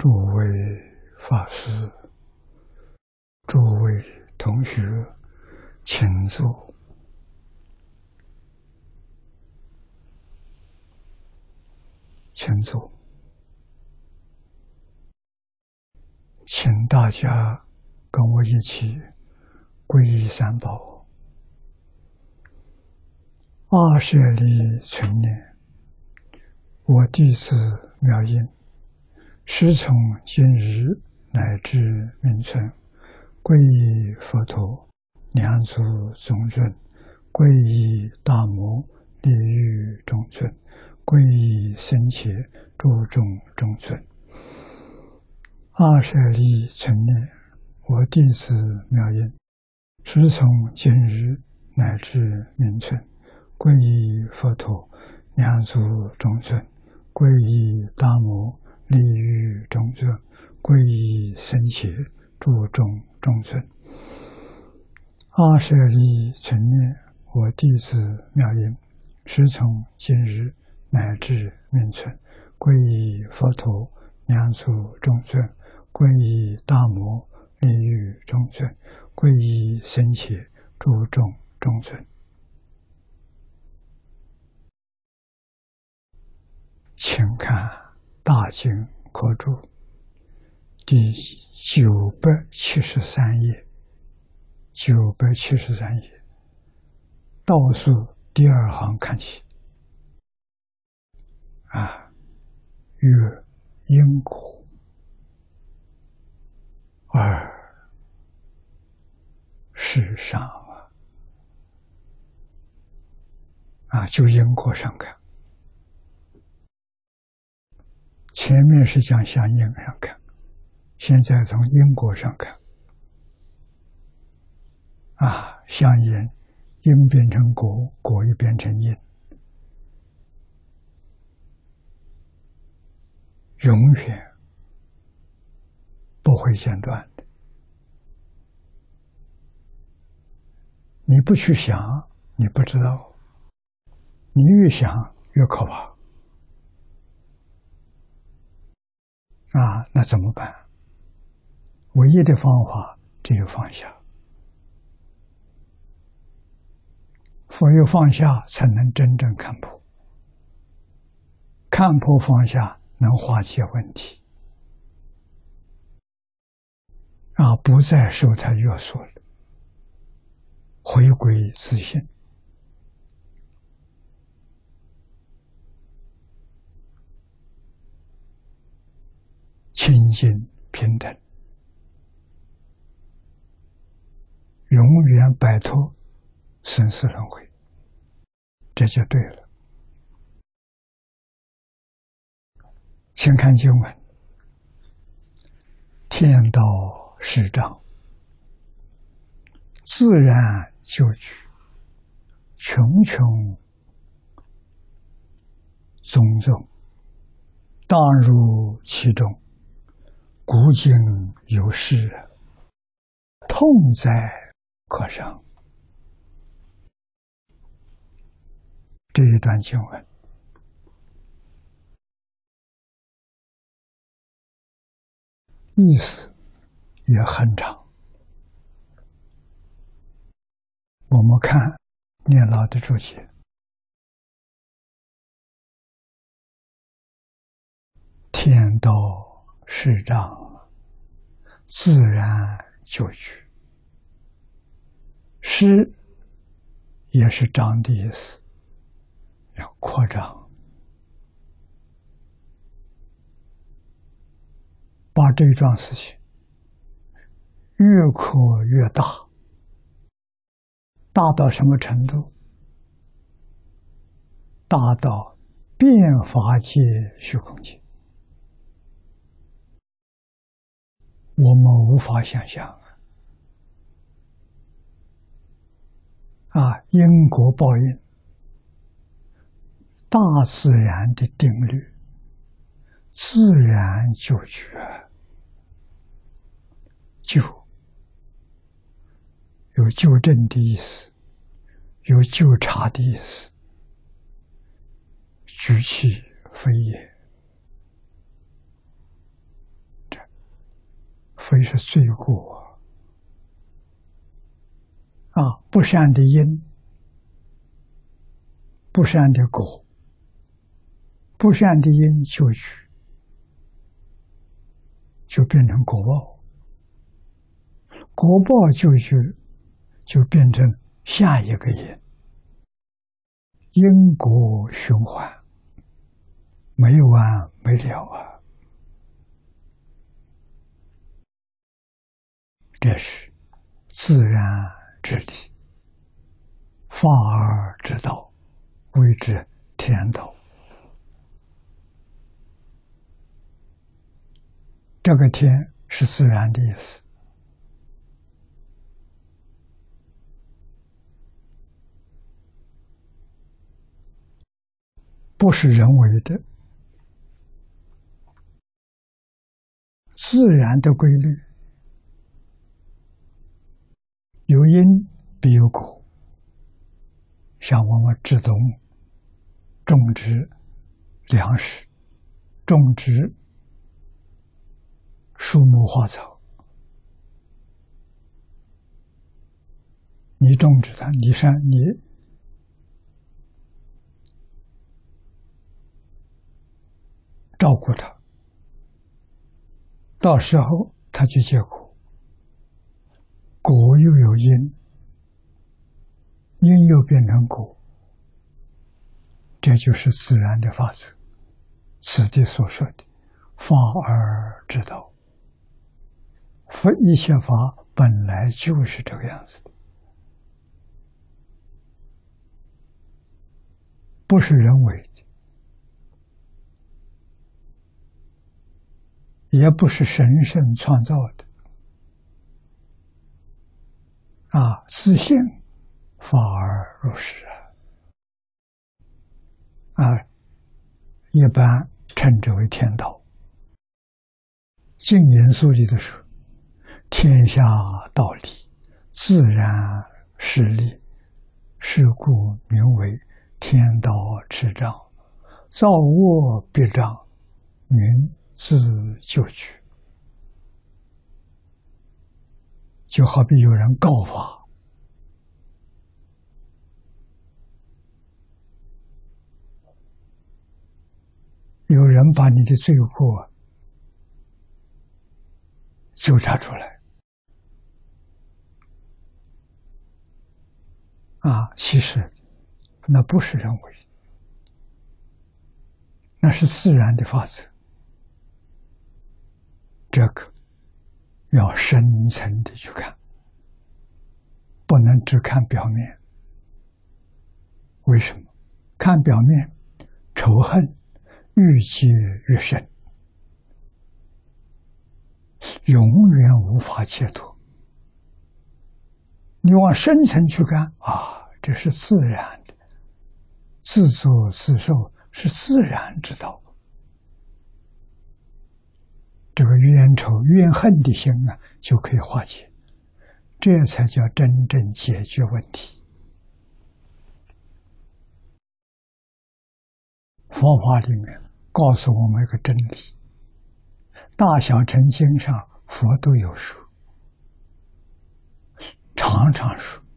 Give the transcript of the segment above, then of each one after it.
诸位法师、诸位同学，请坐。请坐。请大家跟我一起皈依三宝，阿舍利存念。我弟子妙音，师从今日乃至命存，皈依佛陀、两祖宗尊，皈依大摩利欲中尊，皈依僧伽诸众中尊。阿舍利存念，我弟子妙音，师从今日乃至命存，皈依佛陀、两祖中尊，皈依大摩利欲中尊，皈依僧伽诸众中尊。阿舍利存念，我弟子妙音，师从今日乃至命存，皈依佛陀、两祖中尊，皈依大摩利欲中尊，皈依僧伽诸众中尊。请看大经科注第973页，973页倒数第二行看起。曰因果二世上就因果上看。前面是讲相应上看，现在从因果上看。相应，因变成果，果又变成因，永远不会间断的。你不去想，你不知道；你越想越可怕。那怎么办？唯一的方法只有放下。唯有放下，才能真正看破。看破放下，能化解问题。不再受它约束了，回归自性。清净平等，永远摆脱生死轮回，这就对了。请看经文：天道实障，自然就具，穷穷种种，当入其中。古今有事，痛哉可伤。这一段经文意思也很长，我们看念老的注解：天道实障，自然就具。实也是张的意思，要扩张，把这一桩事情越扩越大，大到什么程度？大到遍法界虚空界，我们无法想象因果报应，大自然的定律，自然就具。就有纠正的意思，有纠察的意思，举其非也。 是罪过啊！不善的因，不善的果，不善的因就去，就变成果报，果报就去，就变成下一个因，因果循环，没完没了啊！这是自然之理，法而之道，谓之天道。这个天是自然的意思，不是人为的，自然的规律。有因必有果，像我们植种植粮食，种植树木花草，你种植它，你照顾它，到时候它就结果。果又有因，因又变成果，这就是自然的法则。此地所说的法而之道，佛一切法本来就是这个样子的，不是人为的，也不是神圣创造的。自性法而如是一般称之为天道。净言书里的说，天下道理，自然实力，是故名为天道持障，造恶必障，名自救取。就好比有人告发，有人把你的罪过纠察出来，其实那不是人为，那是自然的法则。这个要深层的去看，不能只看表面。为什么？看表面，仇恨愈结愈深，永远无法解脱。你往深层去看这是自然的，自作自受是自然之道。这个冤仇怨恨的心就可以化解，这才叫真正解决问题。佛法里面告诉我们一个真理，大小乘经上佛都有说，常常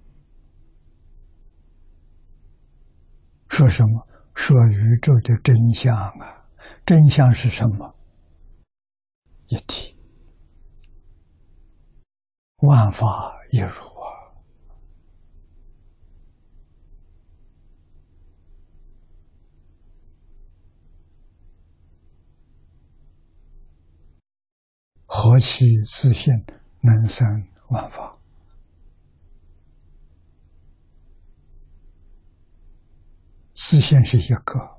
说什么？说宇宙的真相真相是什么？一体，万法一如何其自性，能生万法。自性是一个，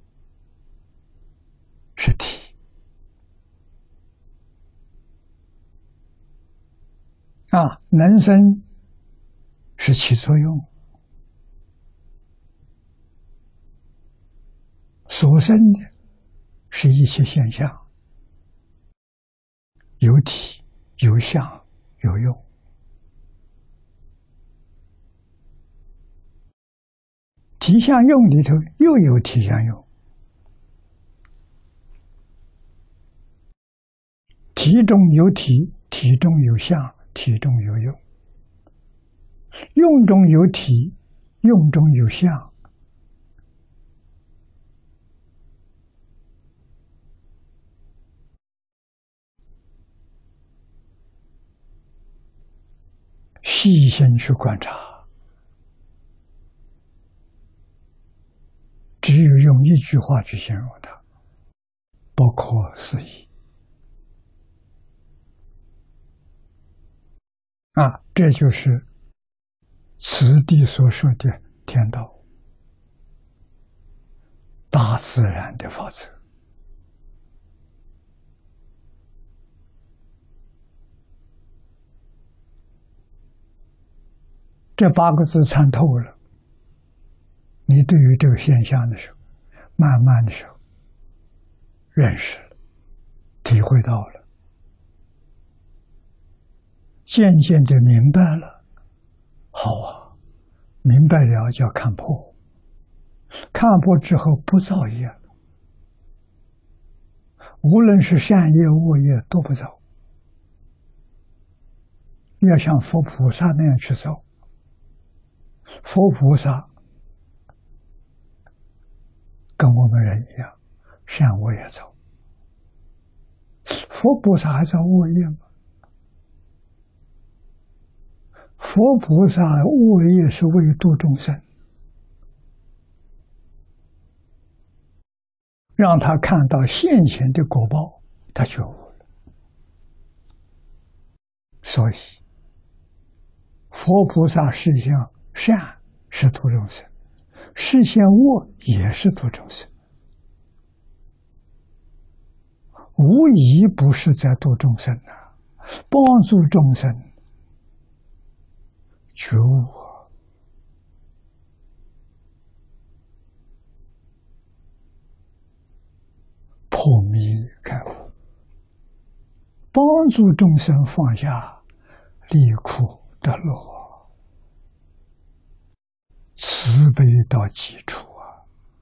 是体。能生是起作用，所生的是一切现象，有体有相有用。体相用里头又有体相用，体中有体， 体中有相，体中有用，用中有体，用中有相。细心去观察，只有用一句话去形容它，不可思议。这就是此地所说的天道，大自然的法则。这8个字参透了，你对于这个现象的时候，慢慢的时候认识了，体会到了，渐渐的明白了。好啊，明白了叫看破，看破之后不造业了，无论是善业恶业都不造，要像佛菩萨那样去造。佛菩萨跟我们人一样，善恶也造。佛菩萨还造恶业吗？佛菩萨恶业是为度众生，让他看到现前的果报，他觉悟了。所以佛菩萨实现善是度众生，实现恶也是度众生，无疑不是在度众生啊，帮助众生觉悟，破迷开悟，帮助众生放下离苦得乐，慈悲到极处啊！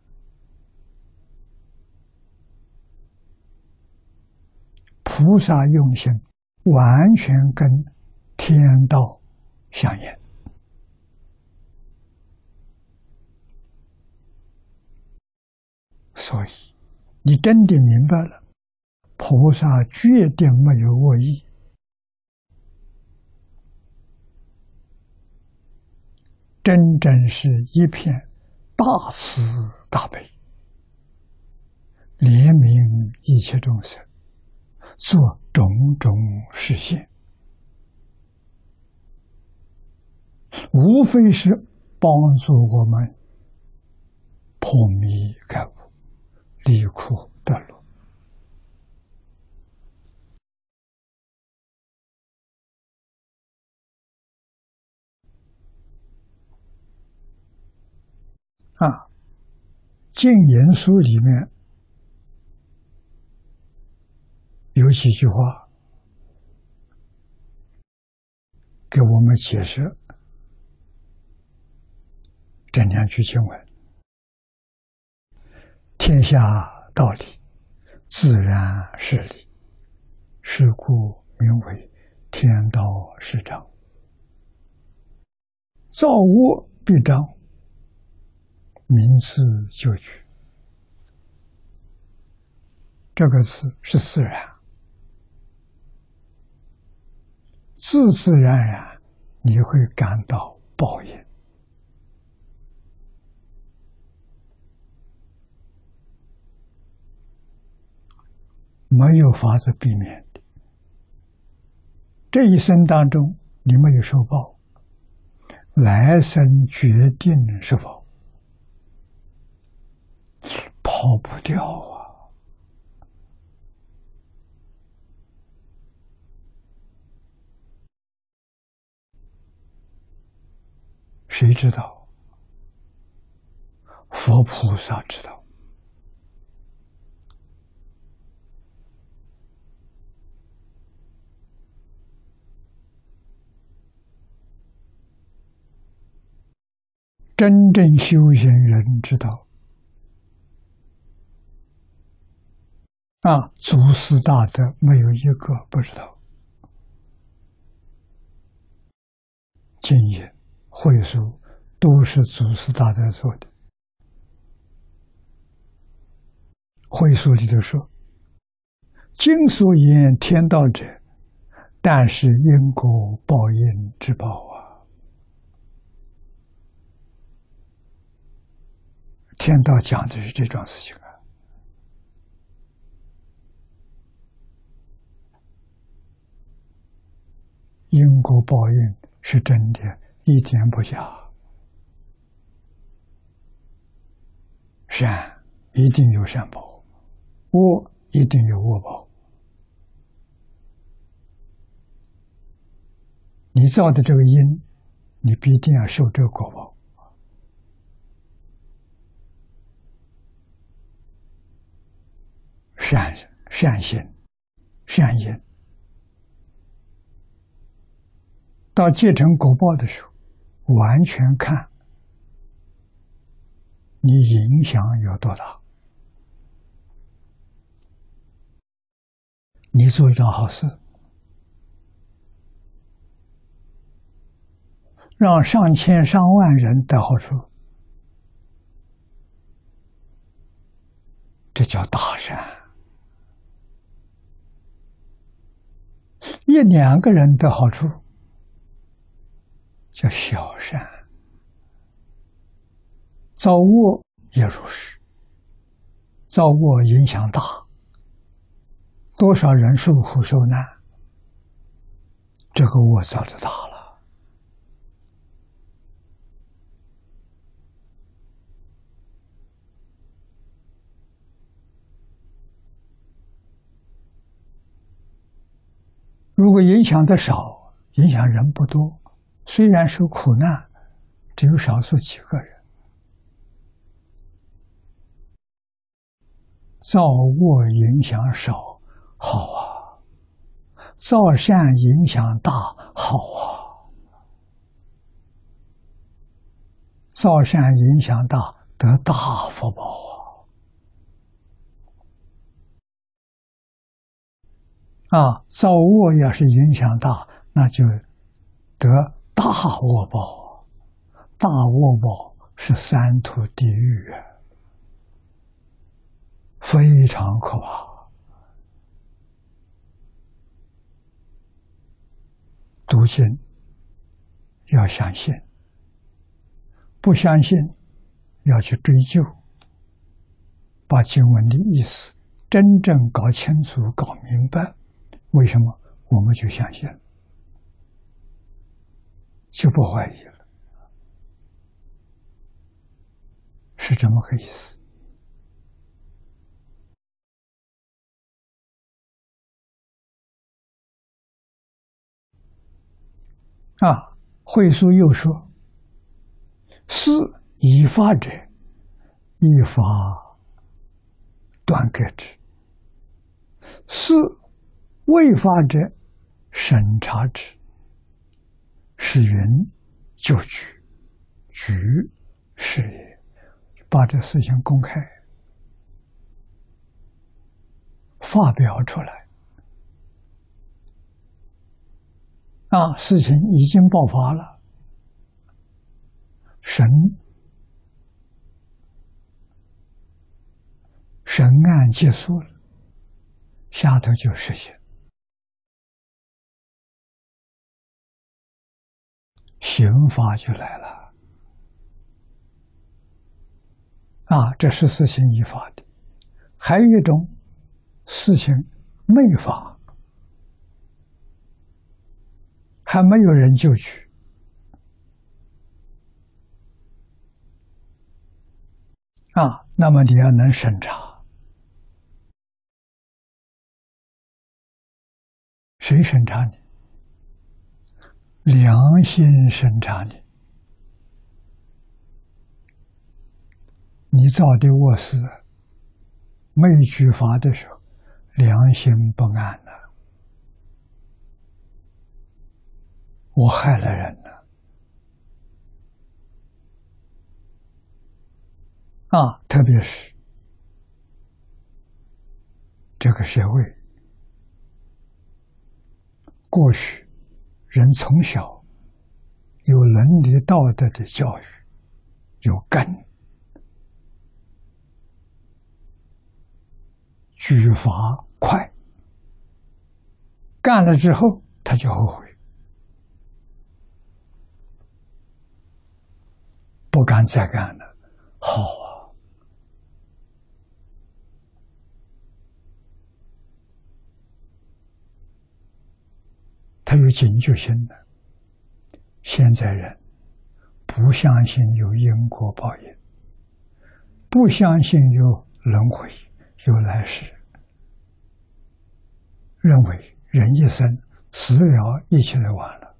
菩萨用心完全跟天道相应。所以你真的明白了，菩萨决定没有恶意，真正是一片大慈大悲，怜悯一切众生，做种种实现，无非是帮助我们破迷开悟，离苦得乐。净言书里面有几句话给我们解释这2句经文：天下道理，自然是理，是故名为天道是章。造恶必彰，名字就举。这个字是自然，自自然然你会感到报应。没有法子避免的。这一生当中，你没有受报，来生决定受报，跑不掉啊！谁知道？佛菩萨知道。真正修行人知道，祖师大德没有一个不知道。 经引、会疏都是祖师大德做的。会疏里头说：“经所言天道者，但是因果报应之报啊。”天道讲的是这桩事情啊。因果报应是真的，一点不假。善一定有善报，恶一定有恶报。你造的这个因，你必定要受这个果报。善心、善因，到结成果报的时候，完全看你影响有多大。你做一桩好事，让上千上万人得好处，这叫大善。一两个人得好处，叫小善。造恶也如是，造恶影响大，多少人受苦受难，这个恶造的大了。如果影响的少，影响人不多，虽然受苦难，只有少数几个人，造恶影响少，好啊；造善影响大，好啊。造善影响大，得大福报啊！造恶要是影响大，那就得大恶报。大恶报是三途地狱啊，非常可怕。读经要相信，不相信要去追究，把经文的意思真正搞清楚、搞明白。为什么我们就相信了，就不怀疑了？是这么个意思。慧疏又说：“是依法者，依法断割之；是未法者，审查之。是云就举，举是也。”把这事情公开发表出来。事情已经爆发了，审案结束了，下头就实行，刑罚就来了。这是事情依法的。还有一种事情没法，还没有人就举，那么你要能审查，谁审查你？良心审查你。你造的恶事没举法的时候，良心不安了，我害了人了。特别是这个社会，过去人从小有伦理道德的教育，有根，举法快，干了之后他就后悔，不敢再干了。好啊，他有警觉心的。现在人不相信有因果报应，不相信有轮回、有来世，认为人一生死了一起来完了。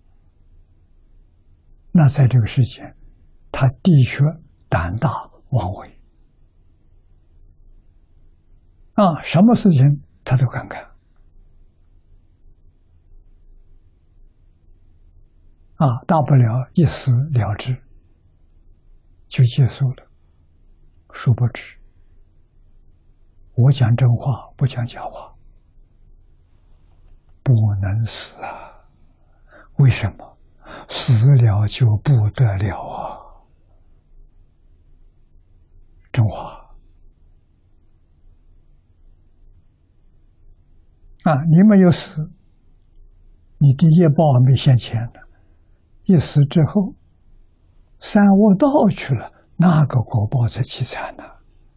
那在这个世间，他的确胆大妄为啊，什么事情他都敢干啊，大不了一死了之就结束了。殊不知，我讲真话不讲假话，不能死啊！为什么？死了就不得了啊！真话啊！你没有死，你的业报还没现前呢。一死之后，三恶道去了，那个果报才凄惨呢。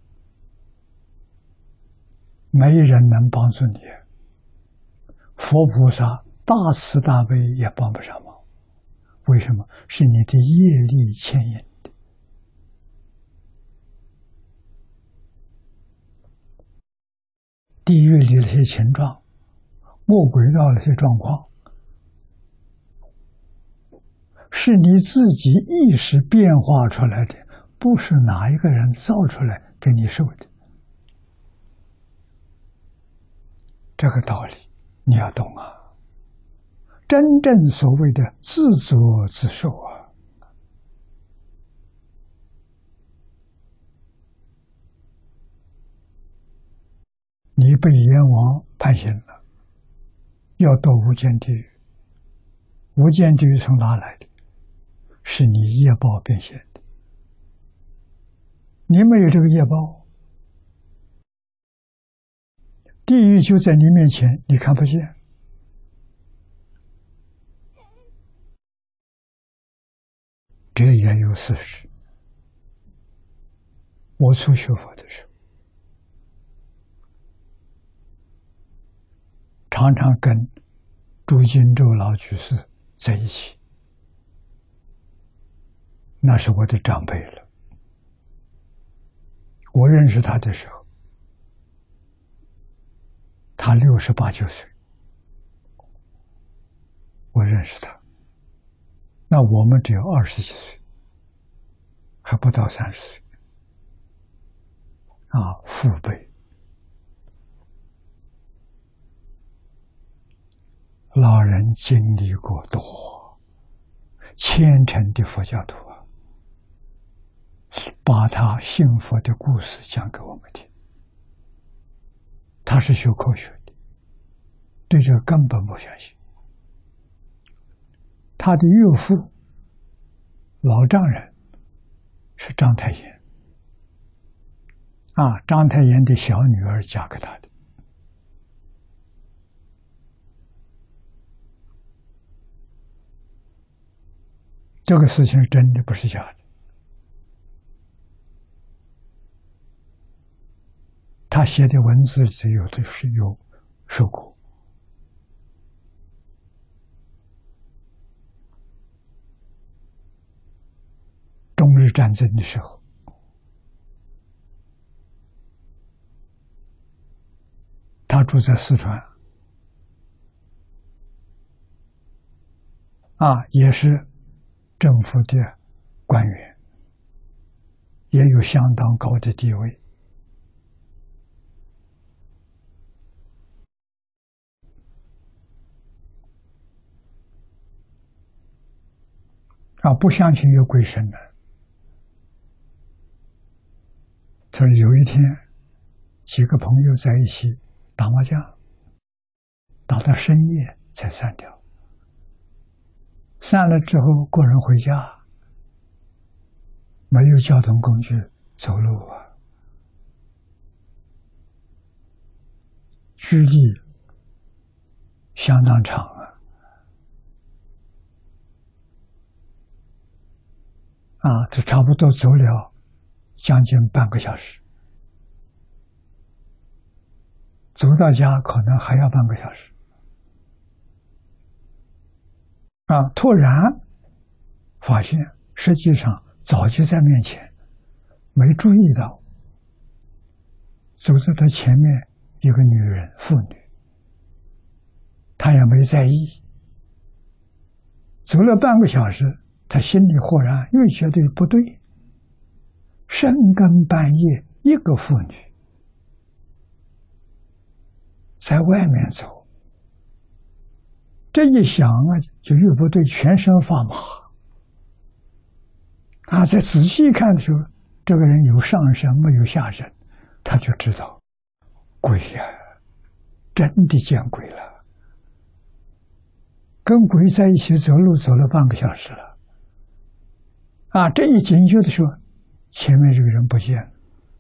没人能帮助你，佛菩萨大慈大悲也帮不上忙。为什么？是你的业力牵引的。地狱里的那些情状，恶鬼道的那些状况，是你自己意识变化出来的，不是哪一个人造出来给你受的。这个道理你要懂啊！真正所谓的自作自受啊！你被阎王判刑了，要堕无间地狱。无间地狱从哪来的？是你业报变现的。你没有这个业报，地狱就在你面前，你看不见。这也有事实。我初学佛的时候，常常跟朱金洲老居士在一起，那是我的长辈了。我认识他的时候，他68、9岁，我认识他。那我们只有20几岁，还不到30岁啊，父辈。老人经历过多，虔诚的佛教徒啊，把他信佛的故事讲给我们听。他是学科学的，对这个根本不相信。他的岳父老丈人是章太炎啊，章太炎的小女儿嫁给他的。这个事情是真的，不是假的。他写的文字里有的是有受过。中日战争的时候，他住在四川，也是政府的官员，也有相当高的地位。不相信有鬼神的。他说有一天，几个朋友在一起打麻将，打到深夜才散掉。 散了之后，个人回家，没有交通工具，走路啊，距离相当长这差不多走了将近半个小时，走到家可能还要半个小时。突然发现，实际上早就在面前，没注意到，走在他前面一个女人，妇女，他也没在意。走了半个小时，他心里豁然，又觉得不对。深更半夜，一个妇女在外面走，这一想就又不对，全身发麻。再仔细看的时候，这个人有上身没有下身，他就知道鬼呀，真的见鬼了。跟鬼在一起走路走了半个小时了。这一警觉的时候，前面这个人不见了，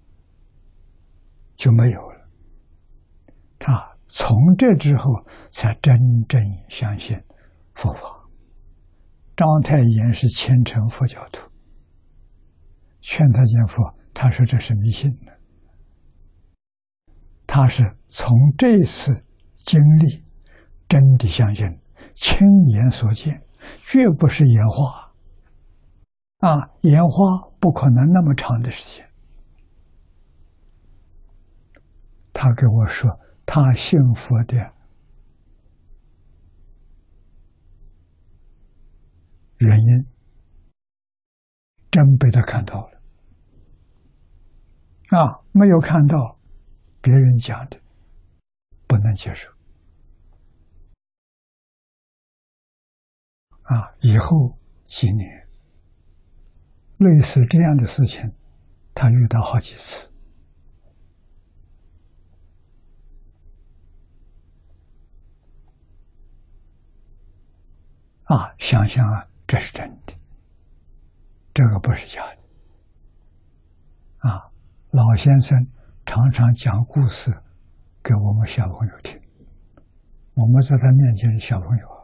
就没有了。他从这之后才真正相信佛法。章太炎是虔诚佛教徒，劝他见佛，他说这是迷信的。他是从这次经历真的相信，亲眼所见，绝不是演化。演化不可能那么长的时间。他跟我说，他信佛的原因，真被他看到了。没有看到，别人讲的不能接受。以后几年，类似这样的事情，他遇到好几次。想想这是真的，这个不是假的。老先生常常讲故事给我们小朋友听，我们在他面前是小朋友，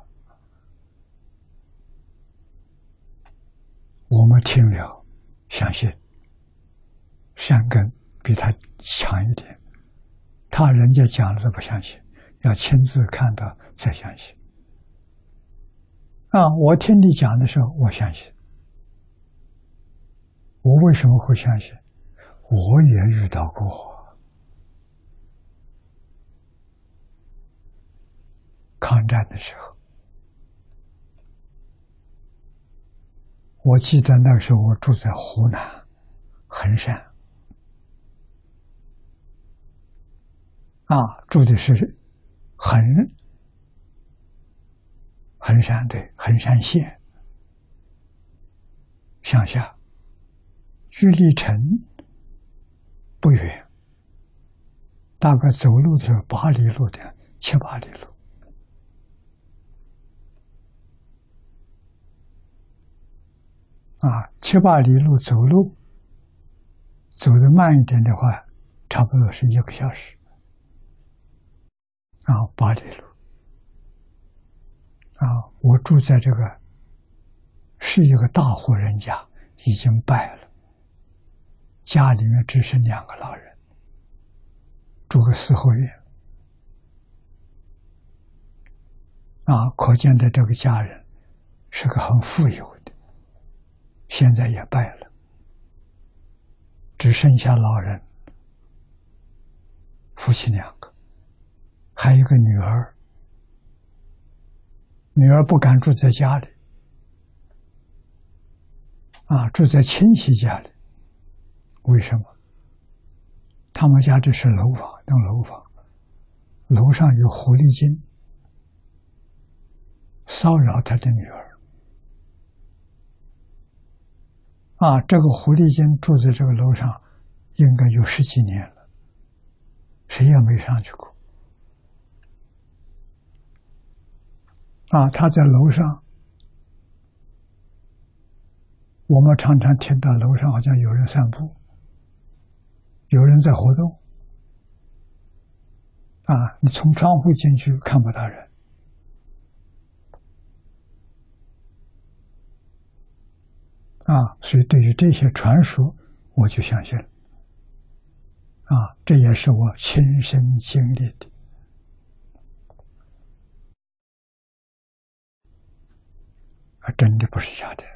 我们听了相信，善根比他强一点。人家讲了都不相信，要亲自看到才相信。我听你讲的时候，我相信。我为什么会相信？我也遇到过抗战的时候。我记得那个时候我住在湖南衡山，住的是衡山，对，衡山县乡下，距离城不远，大概走路的8里路的7、8里路。7、8里路走路，走得慢一点的话，差不多是1个小时。8里路。我住在这个是一个大户人家，已经败了，家里面只剩2个老人，住个4合院。可见的这个家人是个很富有的，现在也败了，只剩下老人，夫妻2个，还有一个女儿。女儿不敢住在家里，住在亲戚家里。为什么？他们家这是楼房，栋楼房，楼上有狐狸精骚扰他的女儿。这个狐狸精住在这个楼上，应该有10几年了，谁也没上去过。他在楼上我们常常听到楼上好像有人散步，有人在活动，你从窗户进去看不到人，所以对于这些传说，我就相信了，这也是我亲身经历的，真的不是假的。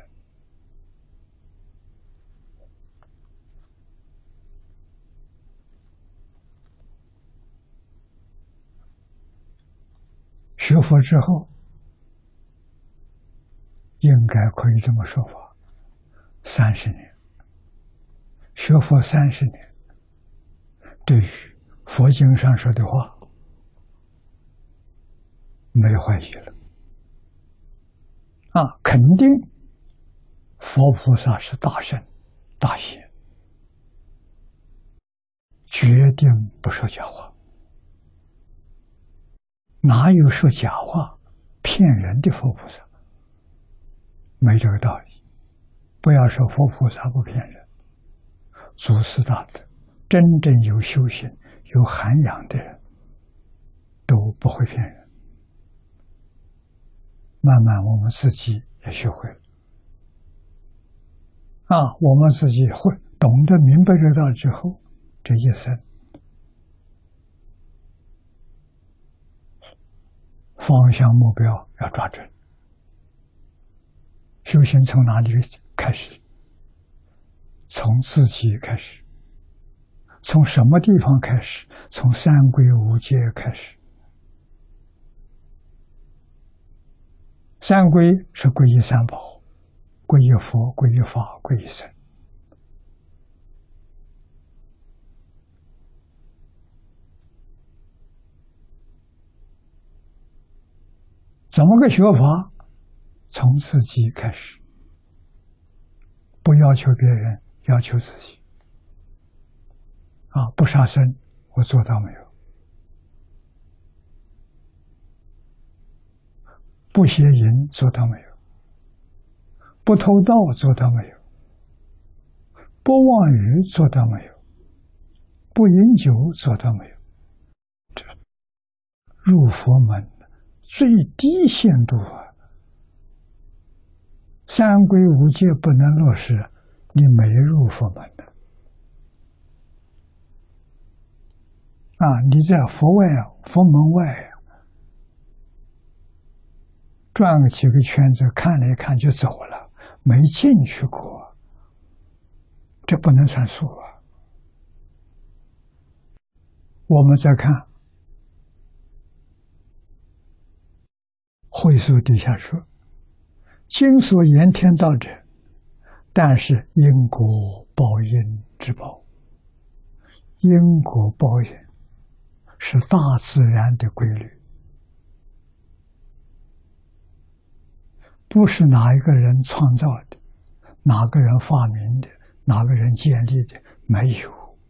学佛之后，应该可以这么说法：30年，学佛30年，对于佛经上说的话，没怀疑了。肯定佛菩萨是大圣大贤，决定不说假话。哪有说假话骗人的佛菩萨？没这个道理。不要说佛菩萨不骗人，祖师大德真正有修行有涵养的人都不会骗人。慢慢我们自己也学会了，我们自己会懂得明白这道理之后，这一生方向目标要抓准。修行从哪里开始？从自己开始。从什么地方开始？从三皈五戒开始。三皈是皈依三宝，皈依佛，皈依法，皈依僧。怎么个学法？从自己开始，不要求别人，要求自己。不杀生，我做到没有？不邪淫，做到没有？不偷盗，做到没有？不妄语，做到没有？不饮酒，做到没有？这入佛门最低限度三皈五戒不能落实，你没入佛门的。你在佛门外转个几个圈子，看了一看就走了，没进去过，这不能算数啊。我们再看会疏底下说，经所言天道者，但是因果报应之报。因果报应是大自然的规律，不是哪一个人创造的，哪个人发明的，哪个人建立的，没有。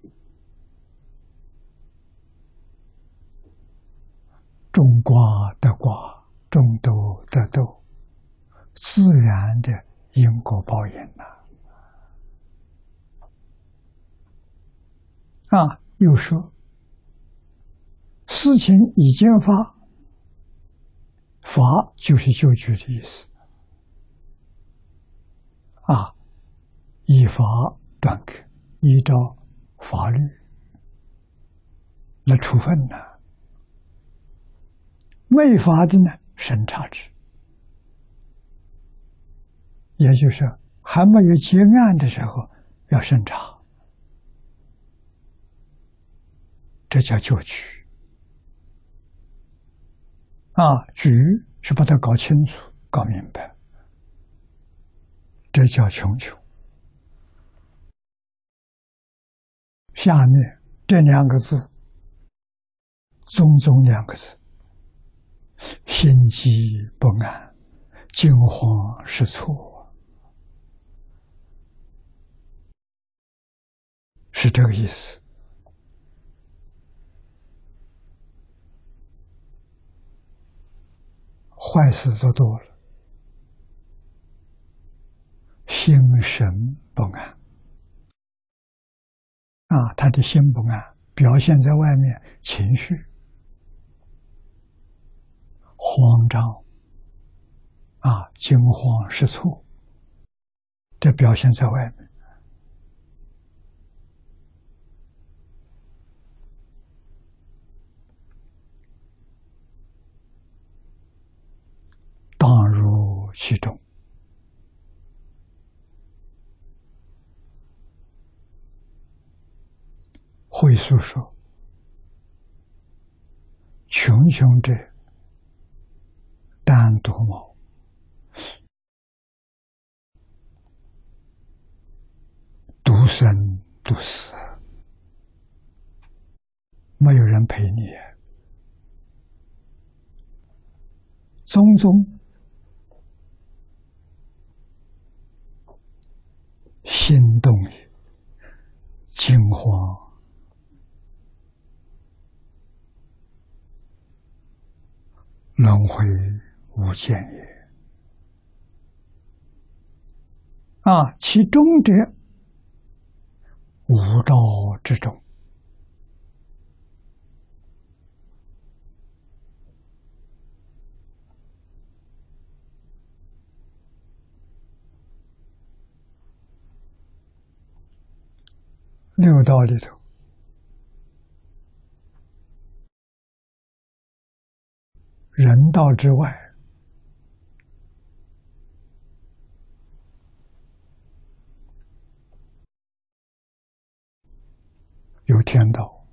种瓜得瓜，种豆得豆，自然的因果报应又说事情已经发，法就是就局的意思依法断割，依照法律来处分呢。未发的呢，审查之，也就是还没有结案的时候要审查，这叫就局局是把它搞清楚搞明白，这叫穷究。下面这两个字，宗宗两个字，心悸不安，惊慌失措，是这个意思。坏事做多了， 心神不安啊，他的心不安，表现在外面，情绪慌张啊，惊慌失措，这表现在外面。当入其中，会述说：穷穷者，单独谋，独生独死，没有人陪你。种种心动也，惊慌，轮回无间也。啊，其中者，无道之中。六道里头，人道之外，有天道，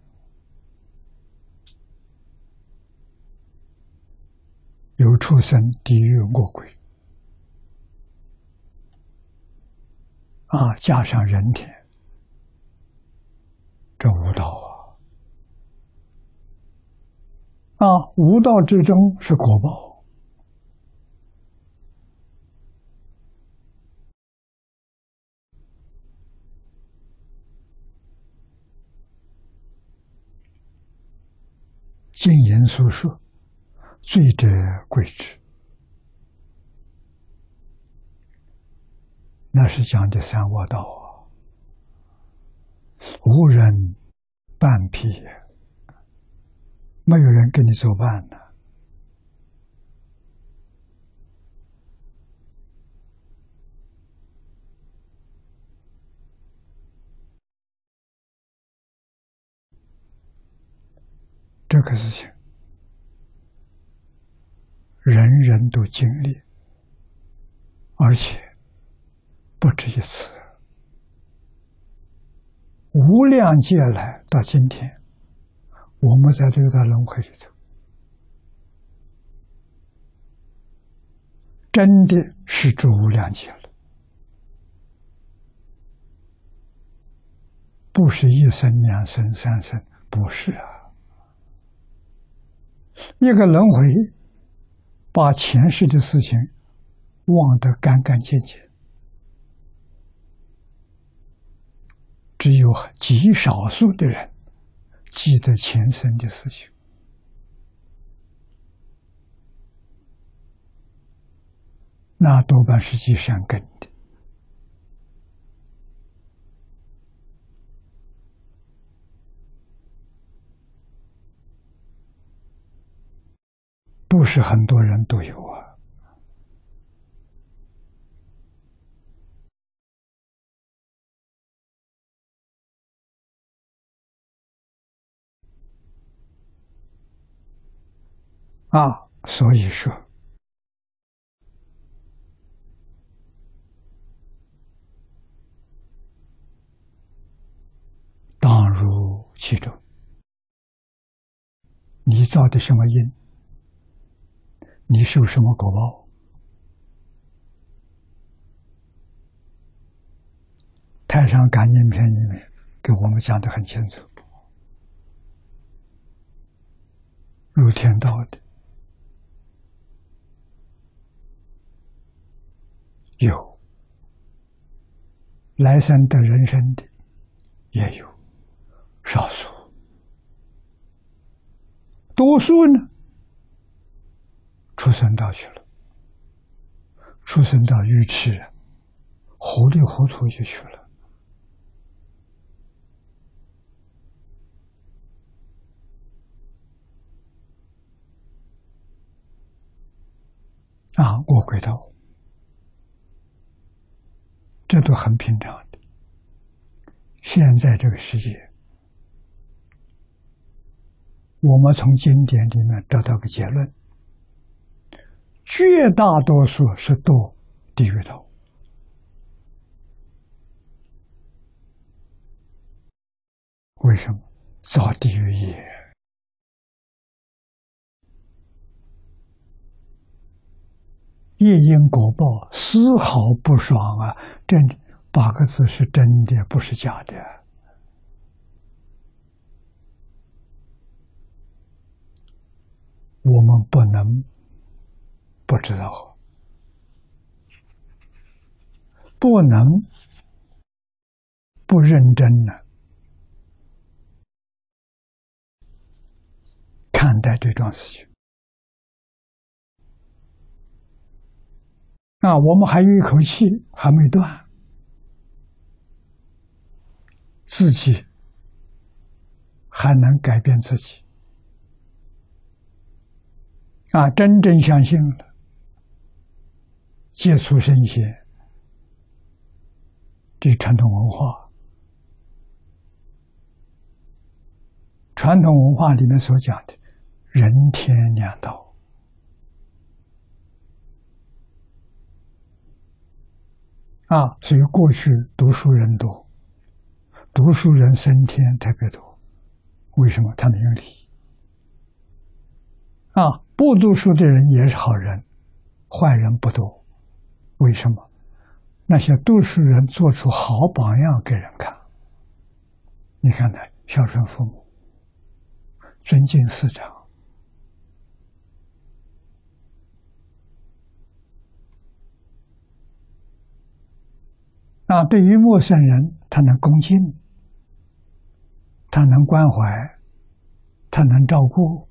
有畜生、地狱、恶鬼，啊，加上人天，这五道啊，五道之中是果报，经言所说，罪者贵之，那是讲的三恶道啊，无人伴辟也，没有人跟你作伴的。这个事情，人人都经历，而且不止一次。无量劫来到今天，我们在六道轮回里头，真的是住无量劫了，不是一生、两生、三生，不是啊。一个轮回，把前世的事情忘得干干净净，只有极少数的人记得前生的事情。那多半是积善根的。不是很多人都有啊。啊，所以说，当入其中。你造的什么因，你受什么果报。太上感应篇里面给我们讲得很清楚，入天道的有，来生得人身的也有，少数，多数呢，畜生道去了，畜生道愚痴， 糊里糊涂就去了。我轨道，这都很平常的。现在这个世界，我们从经典里面得到个结论：绝大多数是堕地狱道。为什么？造地狱业。业因果报丝毫不爽啊！这8个字是真的，不是假的。我们不能不知道，不能不认真的看待这桩事情。我们还有一口气还没断，自己还能改变自己。真正相信了，接触圣贤，这传统文化，传统文化里面所讲的人天两道。所以过去读书人多，读书人升天特别多。为什么？他们有理。不读书的人也是好人，坏人不多。为什么？那些读书人做出好榜样给人看。你看他孝顺父母，尊敬师长，对于陌生人，他能恭敬，他能关怀，他能照顾。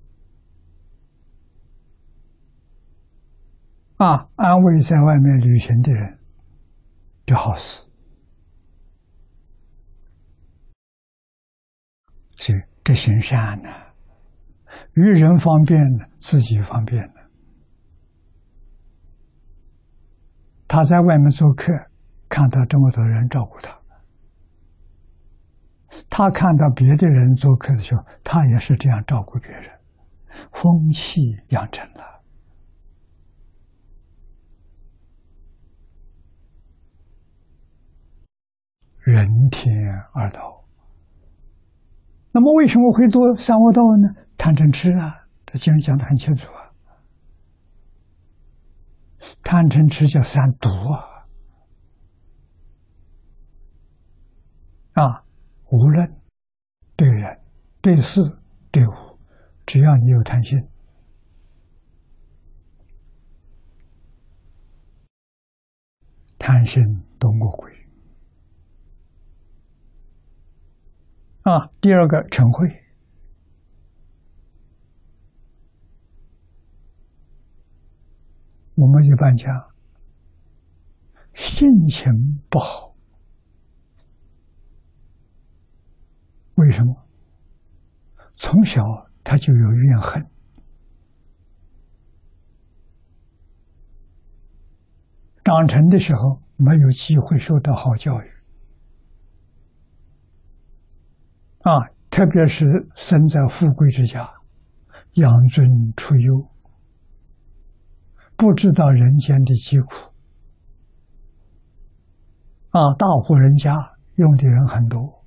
安慰在外面旅行的人，这好事。所以这行善呢，于人方便呢，自己方便呢。他在外面做客，看到这么多人照顾他，他看到别的人做客的时候，他也是这样照顾别人，风气养成了。人天二道。那么为什么会堕三恶道呢？贪嗔痴这经上讲得很清楚贪嗔痴叫三毒无论对人、对事、对物，只要你有贪心，贪心都魔鬼。第二个嗔恚，我们一般讲性情不好，为什么？从小他就有怨恨，长成的时候没有机会受到好教育特别是生在富贵之家，养尊处优，不知道人间的疾苦大户人家用的人很多，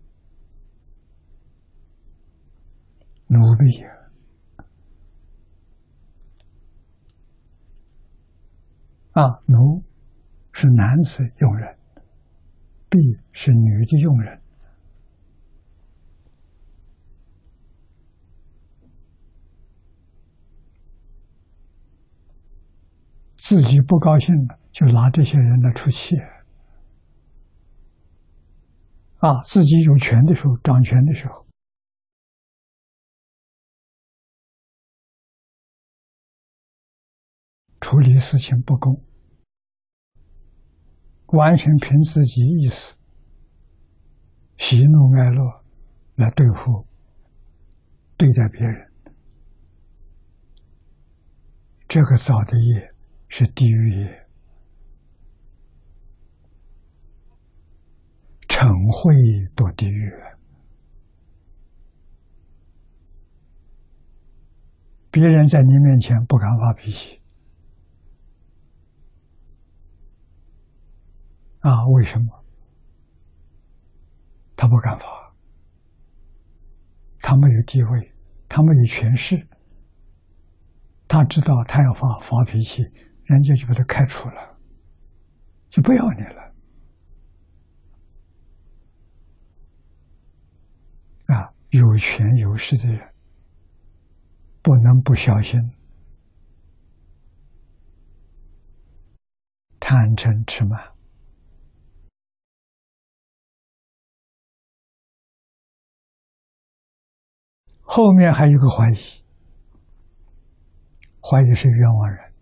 奴婢奴是男子用人，婢是女的用人。自己不高兴了，就拿这些人来出气自己有权的时候，掌权的时候，处理事情不公， 完全凭自己意识、喜怒哀乐来对待别人，这个造的业是地狱业，嗔恚堕地狱。别人在你面前不敢发脾气啊？为什么？他不敢发，他没有地位，他没有权势，他知道他要发脾气，人家就把他开除了，就不要你了啊！有权有势的人不能不小心贪嗔痴慢。后面还有个怀疑，怀疑是冤枉人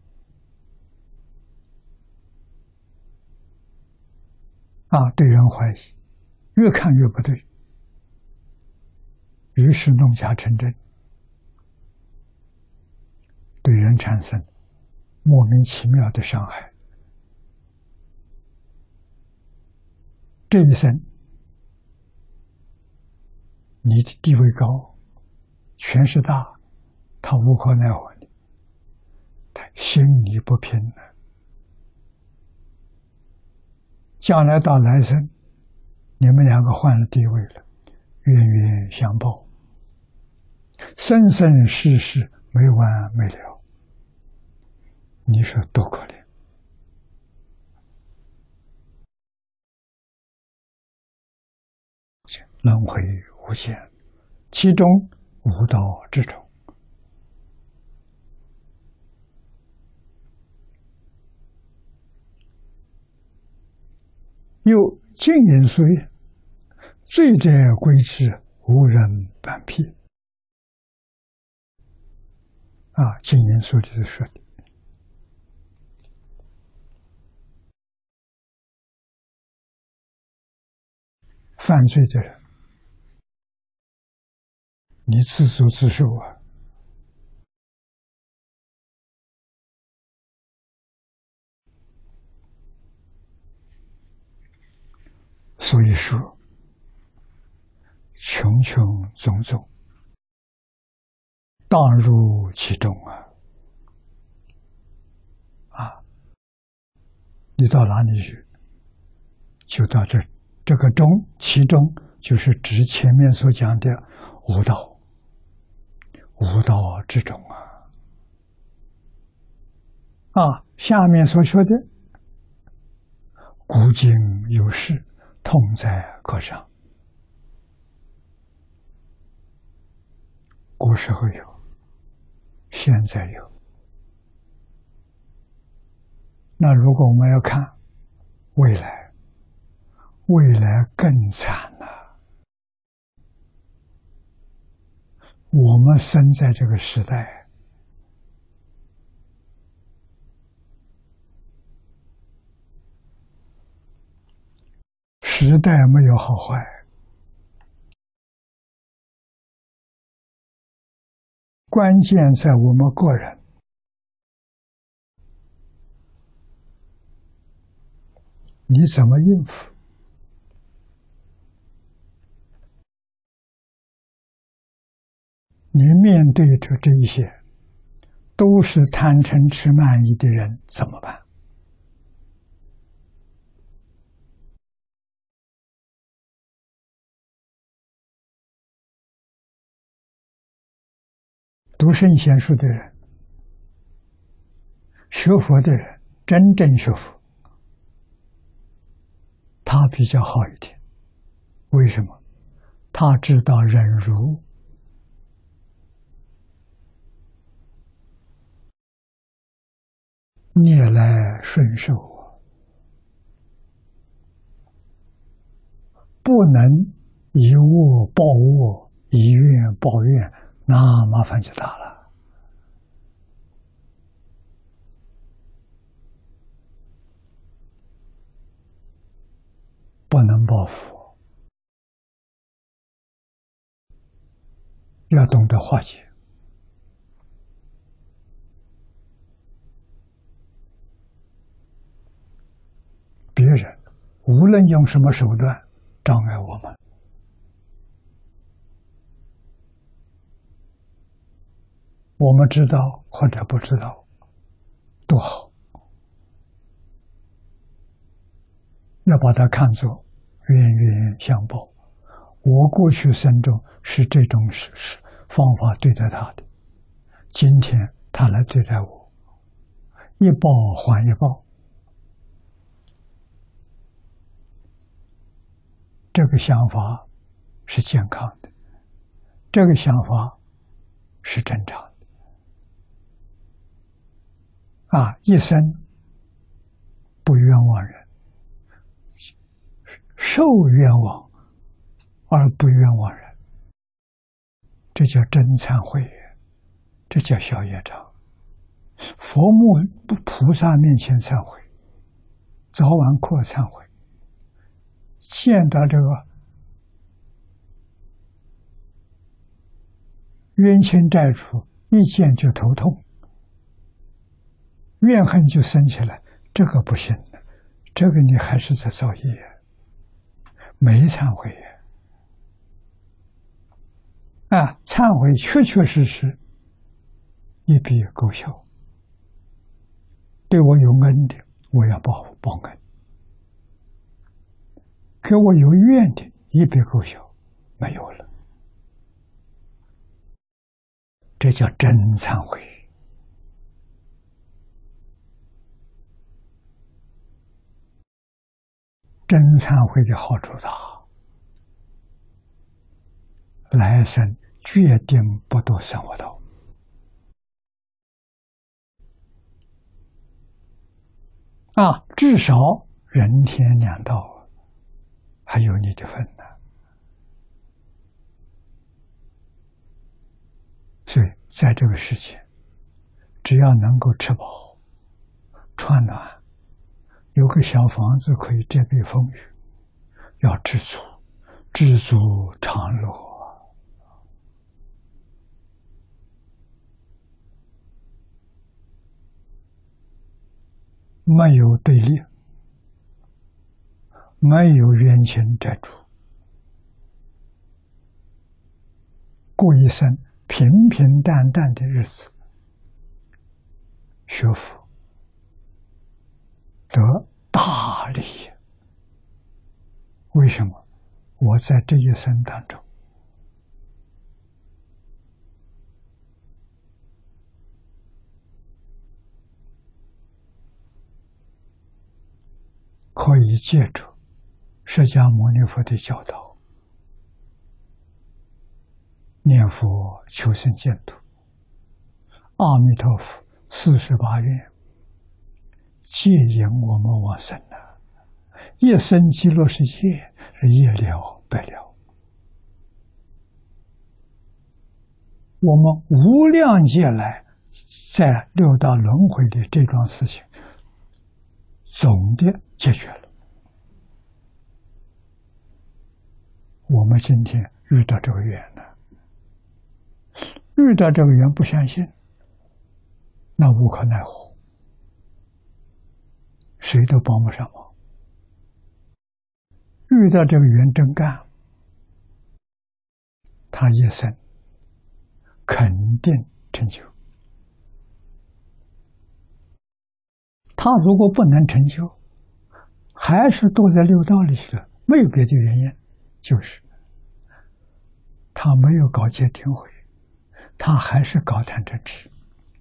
啊，对人怀疑，越看越不对，于是弄假成真，对人产生莫名其妙的伤害。这一生你的地位高，权势大，他无可奈何你，他心理不平了。将来到来生，你们两个换了地位了，冤冤相报，生生世世没完没了，你说多可怜！轮回无限，其中无道之中。又净言书曰：“罪者归之，无人反辟。”啊，净言书里头说的，犯罪的人，你自作自受啊！所以说，穷穷种种，当入其中啊！啊，你到哪里去，就到这个中，其中就是指前面所讲的无道，无道之中啊！啊，下面所说的古今有事，痛在课上。古时候有，现在有。那如果我们要看未来，未来更惨了。我们生在这个时代，时代没有好坏，关键在我们个人。你怎么应付？你面对着这一些都是贪嗔痴慢疑的人怎么办？读圣贤书的人，学佛的人，真正学佛，他比较好一点。为什么？他知道忍辱，逆来顺受，不能以恶报恶，以怨报怨，那麻烦就大了。 不能报复，要懂得化解。别人无论用什么手段障碍我们，我们知道或者不知道都好，要把它看作冤冤相报。我过去生中是这种方法对待他的，今天他来对待我，一报还一报。这个想法是健康的，这个想法是正常的。一生不冤枉人，受冤枉而不冤枉人，这叫真忏悔，这叫消业障。佛目菩萨面前忏悔，早晚课忏悔，见到这个冤亲债主，一见就头痛，怨恨就生起来，这个不行的，这个你还是在造业，没忏悔忏悔确确实实一笔勾销。对我有恩的，我要报恩；给我有怨的，一笔勾销，没有了。这叫真忏悔。真忏悔的好处大，来生决定不堕三恶道。至少人天两道还有你的份呢。所以在这个世界，只要能够吃饱穿暖，有个小房子可以遮蔽风雨，要知足，知足常乐。没有对立，没有冤亲债主，过一生平平淡淡的日子，学佛得大利益。为什么？我在这一生当中可以借着释迦牟尼佛的教导，念佛求生净土，阿弥陀佛48愿接引我们往生一生极乐世界是一了百了。我们无量劫来在六道轮回的这桩事情总的解决了。我们今天遇到这个缘呢，遇到这个缘不相信，那无可奈何，谁都帮不上忙。遇到这个缘真干，他一生肯定成就。他如果不能成就，还是堕在六道里去了，没有别的原因，就是他没有搞戒定慧，他还是搞贪嗔痴，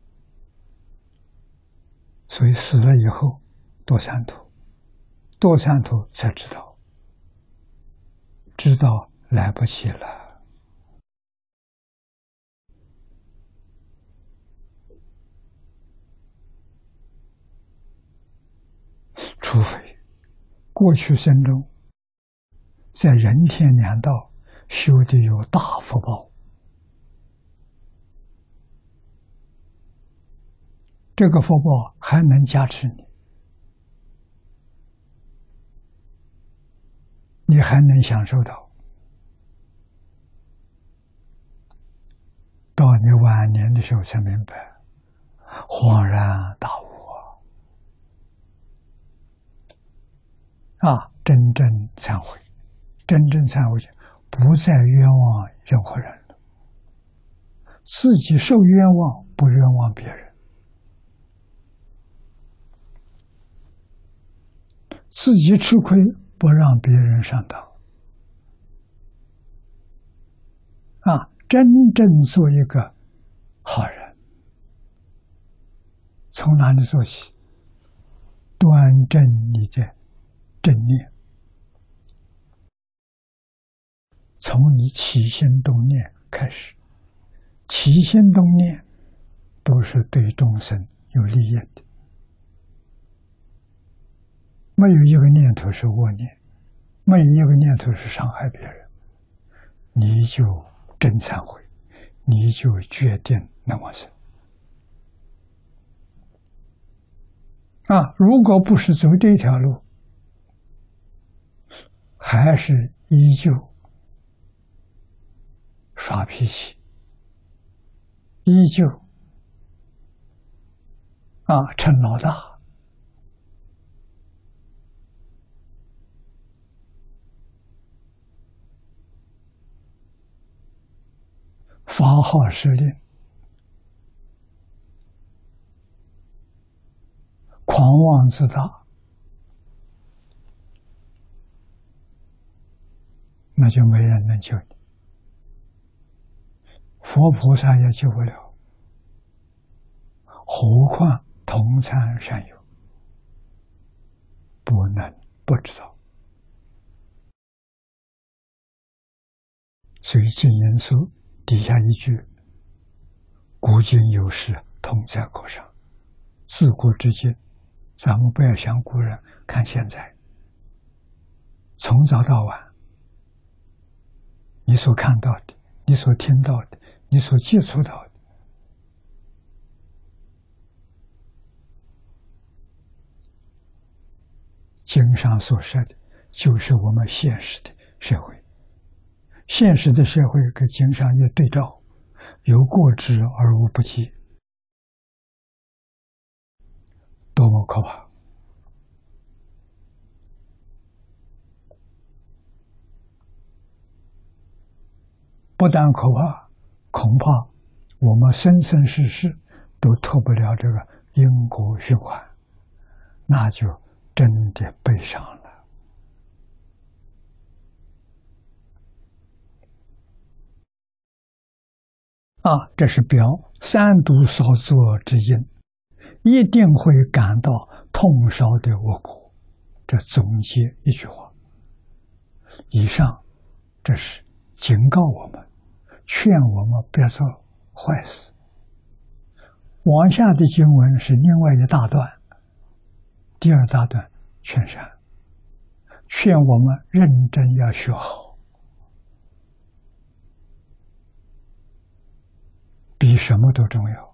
所以死了以后堕三途，堕三途才知道，知道来不及了。除非过去生中在人天两道修的有大福报，这个福报还能加持你， 还能享受到，到你晚年的时候才明白，恍然大悟啊！真正忏悔，真正忏悔，不再冤枉任何人了，自己受冤枉，不冤枉别人，自己吃亏，不让别人上当啊！真正做一个好人，从哪里做起？端正你的正念，从你起心动念开始，起心动念都是对众生有利益的，没有一个念头是恶念，没有一个念头是伤害别人，你就真忏悔，你就决定能往生啊！如果不是走这条路，还是依旧耍脾气，依旧逞老大，发号施令，狂妄自大，那就没人能救你，佛菩萨也救不了，何况同参善友，不能不知道。所以净言书底下一句，古今有事，同在口上。自古至今，咱们不要想古人，看现在，从早到晚，你所看到的，你所听到的，你所接触到的，经上所说的，就是我们现实的社会。现实的社会跟经上一对照，有过之而无不及，多么可怕！不但可怕，恐怕我们生生世世都脱不了这个因果循环，那就真的悲伤了。这是表三毒少作之因，一定会感到痛烧的恶果。这总结一句话。以上这是警告我们，劝我们不要做坏事。往下的经文是另外一大段，第二大段劝善，劝我们认真要学好，比什么都重要。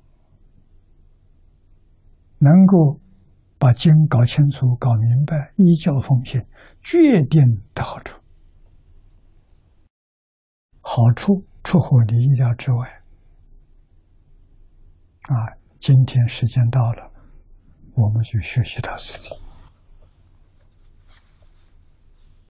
能够把经搞清楚、搞明白，依教奉行，决定的好处。好处出乎你意料之外。今天时间到了，我们就学习到此地。